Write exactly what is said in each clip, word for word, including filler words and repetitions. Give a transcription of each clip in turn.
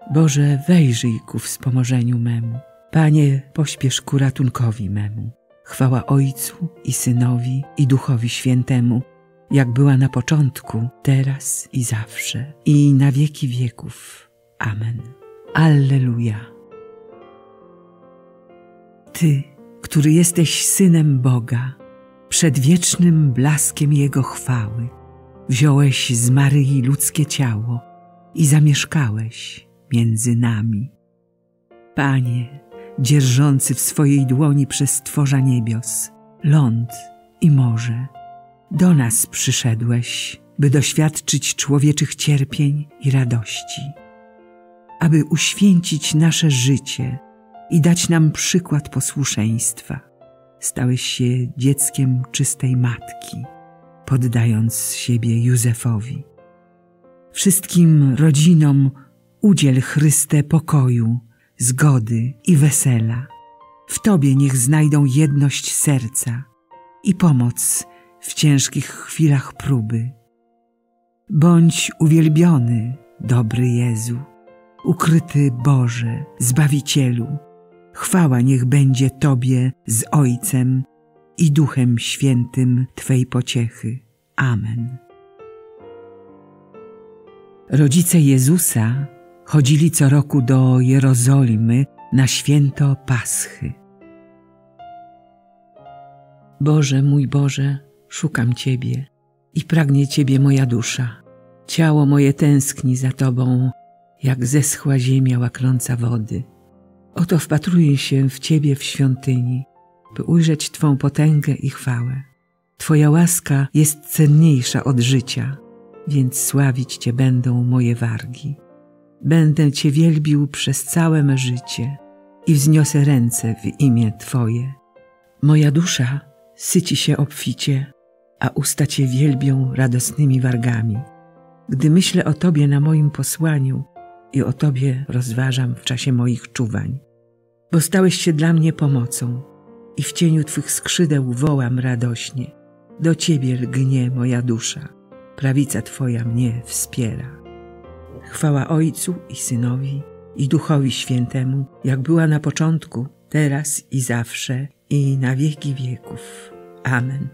Boże, wejrzyj ku wspomożeniu memu. Panie, pośpiesz ku ratunkowi memu. Chwała Ojcu i Synowi i Duchowi Świętemu, jak była na początku, teraz i zawsze, i na wieki wieków. Amen. Alleluja. Ty, który jesteś Synem Boga, przed wiecznym blaskiem Jego chwały, wziąłeś z Maryi ludzkie ciało i zamieszkałeś między nami. Panie, dzierżący w swojej dłoni przestworza niebios, ląd i morze, do nas przyszedłeś, by doświadczyć człowieczych cierpień i radości, aby uświęcić nasze życie i dać nam przykład posłuszeństwa. Stałeś się dzieckiem czystej matki, poddając siebie Józefowi. Wszystkim rodzinom udziel, Chryste, pokoju, zgody i wesela. W Tobie niech znajdą jedność serca i pomoc w ciężkich chwilach próby. Bądź uwielbiony, dobry Jezu, ukryty Boże, Zbawicielu. Chwała niech będzie Tobie z Ojcem i Duchem Świętym Twej pociechy. Amen. Rodzice Jezusa chodzili co roku do Jerozolimy na święto Paschy. Boże, mój Boże, szukam Ciebie i pragnie Ciebie moja dusza. Ciało moje tęskni za Tobą, jak zeschła ziemia łaknąca wody. Oto wpatruję się w Ciebie w świątyni, by ujrzeć Twą potęgę i chwałę. Twoja łaska jest cenniejsza od życia, więc sławić Cię będą moje wargi. Będę Cię wielbił przez całe me życie i wzniosę ręce w imię Twoje. Moja dusza syci się obficie, a usta Cię wielbią radosnymi wargami. Gdy myślę o Tobie na moim posłaniu i o Tobie rozważam w czasie moich czuwań. Bo stałeś się dla mnie pomocą i w cieniu Twych skrzydeł wołam radośnie. Do Ciebie lgnie moja dusza, prawica Twoja mnie wspiera. Chwała Ojcu i Synowi i Duchowi Świętemu, jak była na początku, teraz i zawsze, i na wieki wieków. Amen.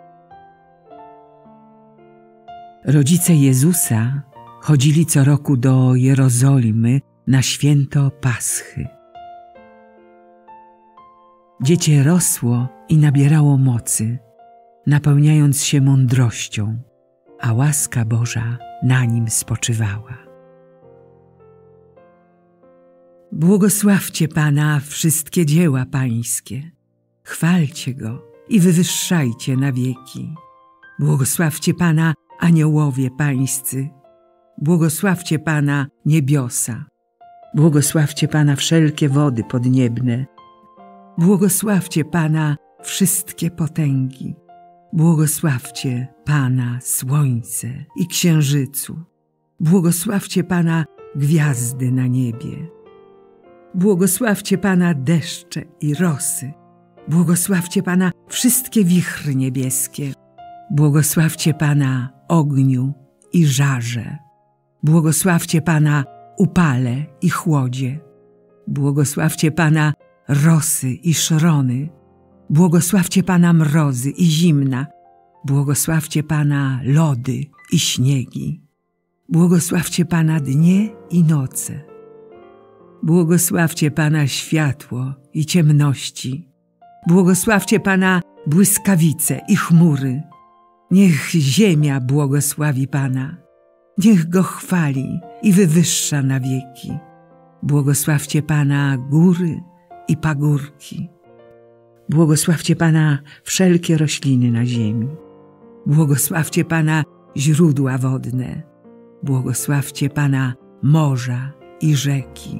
Rodzice Jezusa chodzili co roku do Jerozolimy na święto Paschy. Dziecię rosło i nabierało mocy, napełniając się mądrością, a łaska Boża na nim spoczywała. Błogosławcie Pana wszystkie dzieła Pańskie, chwalcie Go i wywyższajcie na wieki. Błogosławcie Pana aniołowie Pańscy, błogosławcie Pana niebiosa, błogosławcie Pana wszelkie wody podniebne, błogosławcie Pana wszystkie potęgi, błogosławcie Pana słońce i księżycu, błogosławcie Pana gwiazdy na niebie, błogosławcie Pana deszcze i rosy, błogosławcie Pana wszystkie wichry niebieskie, błogosławcie Pana ogniu i żarze, błogosławcie Pana upale i chłodzie, błogosławcie Pana rosy i szrony, błogosławcie Pana mrozy i zimna, błogosławcie Pana lody i śniegi, błogosławcie Pana dnie i noce, błogosławcie Pana światło i ciemności, błogosławcie Pana błyskawice i chmury. Niech ziemia błogosławi Pana, niech Go chwali i wywyższa na wieki. Błogosławcie Pana góry i pagórki. Błogosławcie Pana wszelkie rośliny na ziemi. Błogosławcie Pana źródła wodne. Błogosławcie Pana morza i rzeki.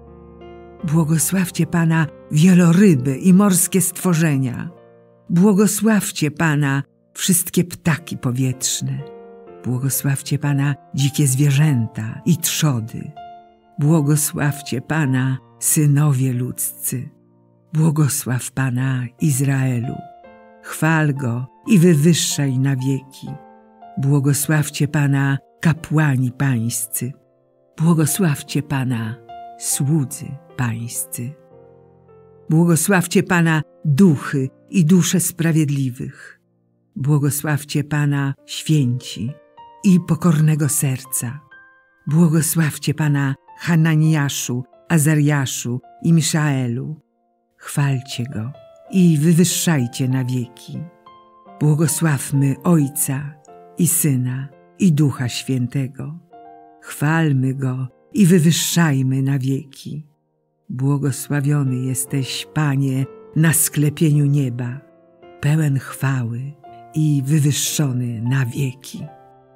Błogosławcie Pana wieloryby i morskie stworzenia. Błogosławcie Pana wszystkie ptaki powietrzne. Błogosławcie Pana dzikie zwierzęta i trzody. Błogosławcie Pana synowie ludzcy. Błogosław Pana Izraelu. Chwal Go i wywyższaj na wieki. Błogosławcie Pana kapłani pańscy. Błogosławcie Pana słudzy pańscy. Błogosławcie Pana duchy i dusze sprawiedliwych. Błogosławcie Pana święci i pokornego serca. Błogosławcie Pana Hananiaszu, Azariaszu i Miszaelu. Chwalcie Go i wywyższajcie na wieki. Błogosławmy Ojca i Syna i Ducha Świętego. Chwalmy Go i wywyższajmy na wieki. Błogosławiony jesteś, Panie, na sklepieniu nieba, pełen chwały i wywyższony na wieki.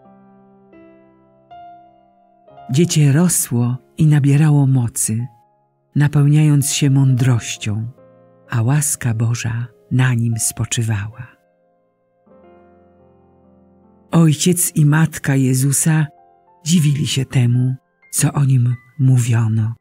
Dziecię rosło i nabierało mocy, napełniając się mądrością, a łaska Boża na nim spoczywała. Ojciec i matka Jezusa dziwili się temu, co o nim mówiono.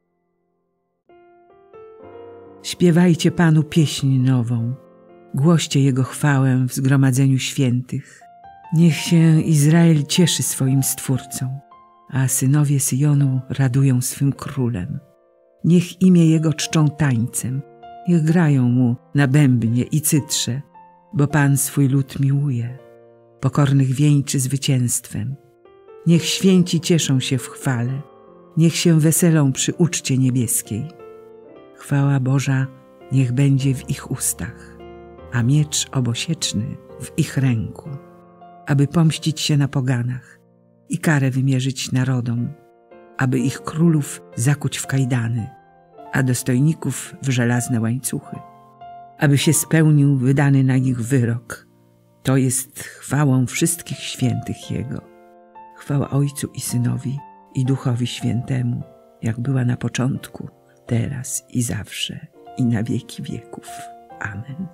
Śpiewajcie Panu pieśń nową, głoście Jego chwałę w zgromadzeniu świętych. Niech się Izrael cieszy swoim Stwórcą, a synowie Syjonu radują swym królem. Niech imię Jego czczą tańcem, niech grają Mu na bębnie i cytrze, bo Pan swój lud miłuje, pokornych wieńczy zwycięstwem. Niech święci cieszą się w chwale, niech się weselą przy uczcie niebieskiej. Chwała Boża niech będzie w ich ustach, a miecz obosieczny w ich ręku, aby pomścić się na poganach i karę wymierzyć narodom, aby ich królów zakuć w kajdany, a dostojników w żelazne łańcuchy, aby się spełnił wydany na nich wyrok. To jest chwałą wszystkich świętych Jego. Chwała Ojcu i Synowi i Duchowi Świętemu, jak była na początku, teraz i zawsze, i na wieki wieków. Amen.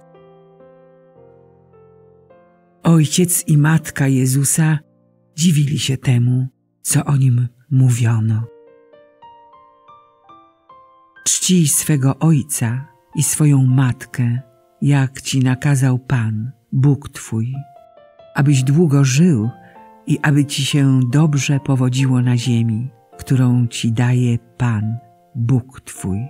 Ojciec i matka Jezusa dziwili się temu, co o nim mówiono. Czcij swego ojca i swoją matkę, jak ci nakazał Pan, Bóg twój, abyś długo żył i aby ci się dobrze powodziło na ziemi, którą ci daje Pan, Bóg twój.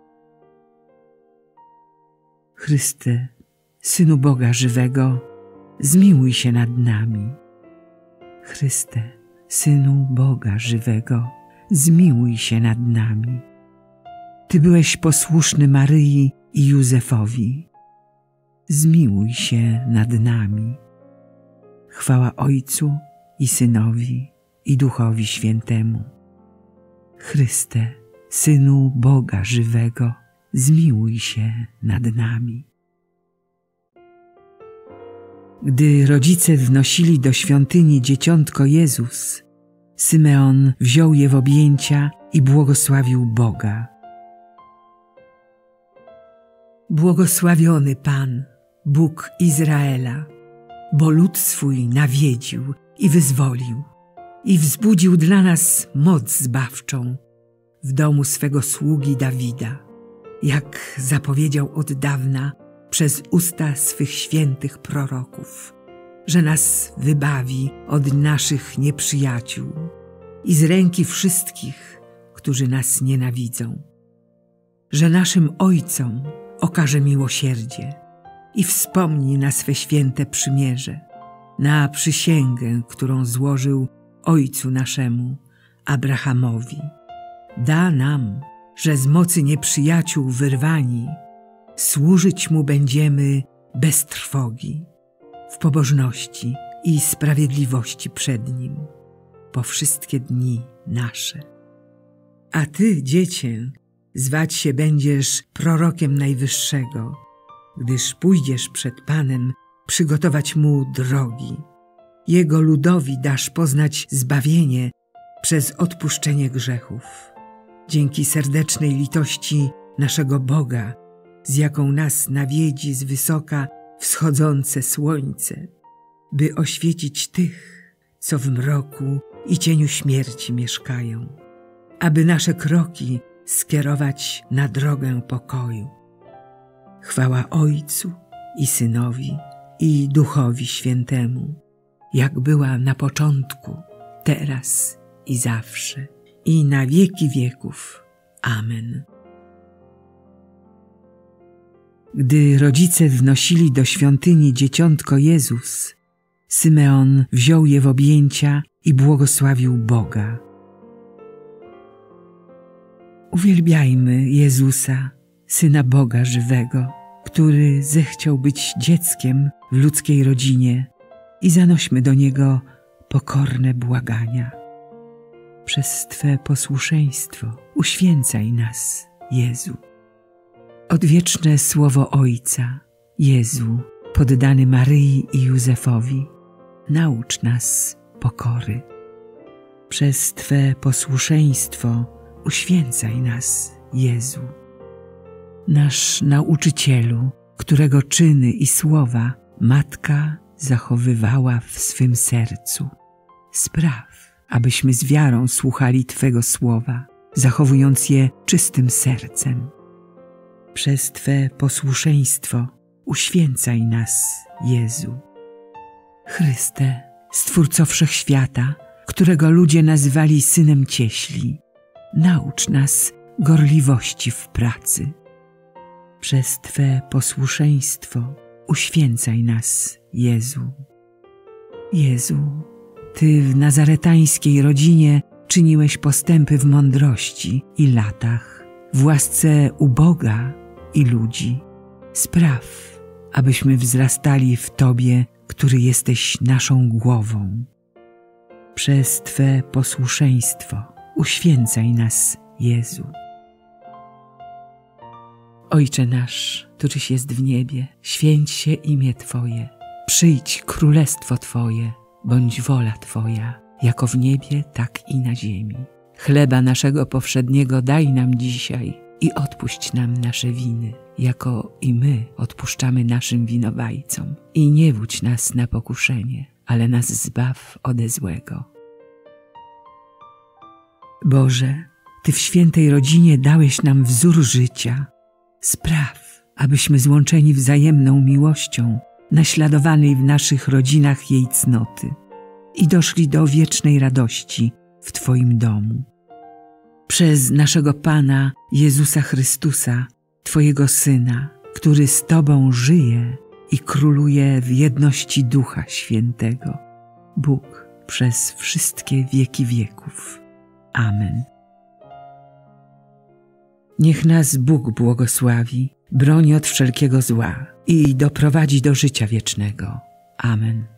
Chryste, Synu Boga żywego, zmiłuj się nad nami. Chryste, Synu Boga żywego, zmiłuj się nad nami. Ty byłeś posłuszny Maryi i Józefowi. Zmiłuj się nad nami. Chwała Ojcu i Synowi i Duchowi Świętemu. Chryste, Synu Boga żywego, zmiłuj się nad nami. Gdy rodzice wnosili do świątyni dzieciątko Jezus, Symeon wziął je w objęcia i błogosławił Boga. Błogosławiony Pan, Bóg Izraela, bo lud swój nawiedził i wyzwolił i wzbudził dla nas moc zbawczą w domu swego sługi Dawida, jak zapowiedział od dawna przez usta swych świętych proroków, że nas wybawi od naszych nieprzyjaciół i z ręki wszystkich, którzy nas nienawidzą, że naszym ojcom okaże miłosierdzie i wspomni na swe święte przymierze, na przysięgę, którą złożył ojcu naszemu, Abrahamowi. Da nam, że z mocy nieprzyjaciół wyrwani, służyć Mu będziemy bez trwogi, w pobożności i sprawiedliwości przed Nim, po wszystkie dni nasze. A Ty, Dziecię, zwać się będziesz prorokiem Najwyższego, gdyż pójdziesz przed Panem przygotować Mu drogi. Jego ludowi dasz poznać zbawienie przez odpuszczenie grzechów. Dzięki serdecznej litości naszego Boga, z jaką nas nawiedzi z wysoka wschodzące słońce, by oświecić tych, co w mroku i cieniu śmierci mieszkają, aby nasze kroki skierować na drogę pokoju. Chwała Ojcu i Synowi i Duchowi Świętemu, jak była na początku, teraz i zawsze, i na wieki wieków. Amen. Gdy rodzice wnosili do świątyni dzieciątko Jezus, Symeon wziął je w objęcia i błogosławił Boga. Uwielbiajmy Jezusa, Syna Boga żywego, który zechciał być dzieckiem w ludzkiej rodzinie, i zanośmy do Niego pokorne błagania. Przez Twe posłuszeństwo uświęcaj nas, Jezu. Odwieczne słowo Ojca, Jezu, poddany Maryi i Józefowi, naucz nas pokory. Przez Twe posłuszeństwo uświęcaj nas, Jezu. Nasz nauczycielu, którego czyny i słowa Matka zachowywała w swym sercu, spraw, abyśmy z wiarą słuchali Twego słowa, zachowując je czystym sercem. Przez Twe posłuszeństwo uświęcaj nas, Jezu. Chryste, Stwórco wszechświata, którego ludzie nazywali Synem Cieśli, naucz nas gorliwości w pracy. Przez Twe posłuszeństwo uświęcaj nas, Jezu. Jezu, Ty w nazaretańskiej rodzinie czyniłeś postępy w mądrości i latach, w łasce u Boga i ludzi. Spraw, abyśmy wzrastali w Tobie, który jesteś naszą głową. Przez Twe posłuszeństwo uświęcaj nas, Jezu. Ojcze nasz, któryś jest w niebie, święć się imię Twoje. Przyjdź królestwo Twoje, bądź wola Twoja, jako w niebie, tak i na ziemi. Chleba naszego powszedniego daj nam dzisiaj i odpuść nam nasze winy, jako i my odpuszczamy naszym winowajcom. I nie wódź nas na pokuszenie, ale nas zbaw ode złego. Boże, Ty w świętej rodzinie dałeś nam wzór życia. Spraw, abyśmy złączeni wzajemną miłością, naśladowanej w naszych rodzinach jej cnoty i doszli do wiecznej radości w Twoim domu. Przez naszego Pana Jezusa Chrystusa, Twojego Syna, który z Tobą żyje i króluje w jedności Ducha Świętego, Bóg przez wszystkie wieki wieków. Amen. Niech nas Bóg błogosławi, broni od wszelkiego zła i doprowadzi do życia wiecznego. Amen.